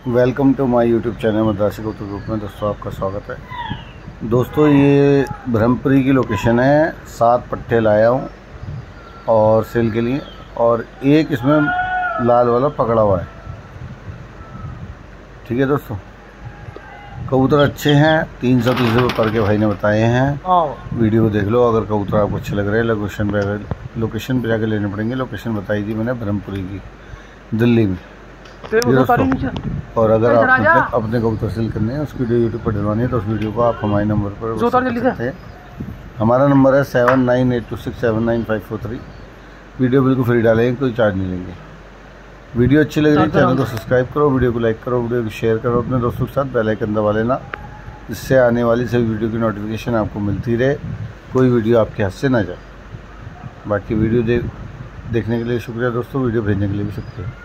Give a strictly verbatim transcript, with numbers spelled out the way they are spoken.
Welcome to my YouTube channel Madrasi Kabootar group में दोस्तों आपका स्वागत है। दोस्तों ये ब्रह्मपुरी की लोकेशन है। सात पट्टे लाया हूँ और सेल के लिए, और एक इसमें लाल वाला पकड़ा हुआ है। ठीक है दोस्तों, कबूतर अच्छे हैं। तीन सौ तीस रुपये पर के भाई ने बताए हैं। वीडियो को देख लो, अगर कबूतर आपको अच्छे लग रहे हैं लोकेशन पे अगर लोकेशन पे जाके लेने पड़ेंगे। लोकेशन बताई थी मैंने ब्रह्मपुरी की, दिल्ली में। और अगर आप अपने कबूतर सेल करने हैं, उसकी वीडियो यूट्यूब पर डलवानी है तो उस वीडियो को आप हमारे नंबर पर सकते हैं। हमारा नंबर है seven nine eight two six seven nine five four three. Video बिल्कुल फ्री डालेंगे, कोई चार्ज नहीं लेंगे। वीडियो अच्छी लग रही है चैनल को सब्सक्राइब करो, वीडियो को लाइक करो, वीडियो को शेयर करो अपने दोस्तों के साथ। बेल आइकन दबा लेना, इससे आने वाली सभी वीडियो की नोटिफिकेशन आपको मिलती रहे, कोई वीडियो आपके हाथ से ना जाए। बाकी वीडियो देख देखने के लिए शुक्रिया दोस्तों, वीडियो भेजने के लिए भी शुक्रिया।